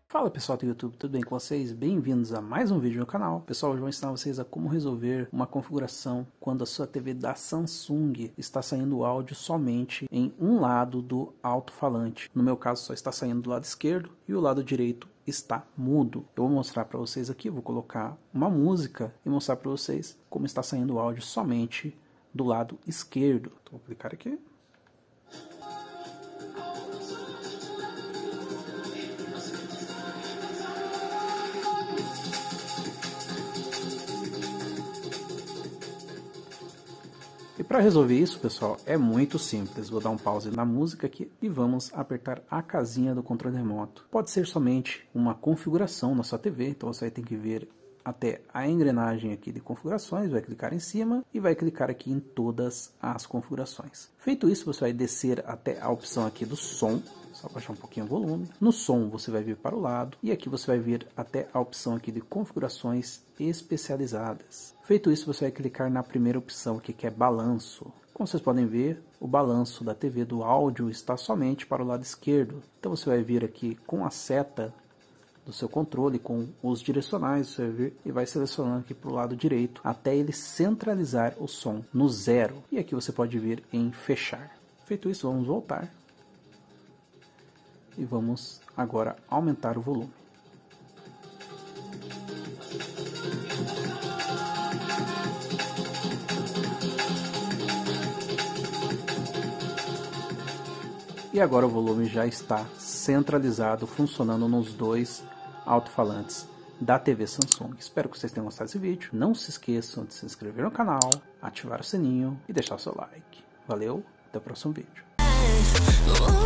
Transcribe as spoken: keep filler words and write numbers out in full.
Fala pessoal do YouTube, tudo bem com vocês? Bem-vindos a mais um vídeo no canal. Pessoal, hoje eu vou ensinar vocês a como resolver uma configuração quando a sua T V da Samsung está saindo áudio somente em um lado do alto-falante. No meu caso só está saindo do lado esquerdo e o lado direito está mudo. Eu vou mostrar para vocês aqui, vou colocar uma música e mostrar para vocês como está saindo o áudio somente do lado esquerdo. Então, vou clicar aqui. E para resolver isso, pessoal, é muito simples. Vou dar um pause na música aqui e vamos apertar a casinha do controle remoto. Pode ser somente uma configuração na sua T V, então você vai ter que ver até a engrenagem aqui de configurações, vai clicar em cima e vai clicar aqui em todas as configurações. Feito isso, você vai descer até a opção aqui do som, só baixar um pouquinho o volume. No som você vai vir para o lado e aqui você vai vir até a opção aqui de configurações especializadas. Feito isso, você vai clicar na primeira opção aqui, que é balanço. Como vocês podem ver, o balanço da T V do áudio está somente para o lado esquerdo. Então você vai vir aqui com a seta do seu controle, com os direcionais, você vai vir e vai selecionando aqui para o lado direito, até ele centralizar o som no zero. E aqui você pode vir em fechar. Feito isso, vamos voltar. E vamos agora aumentar o volume. E agora o volume já está centralizado, funcionando nos dois alto-falantes da T V Samsung. Espero que vocês tenham gostado desse vídeo. Não se esqueçam de se inscrever no canal, ativar o sininho e deixar o seu like. Valeu, até o próximo vídeo.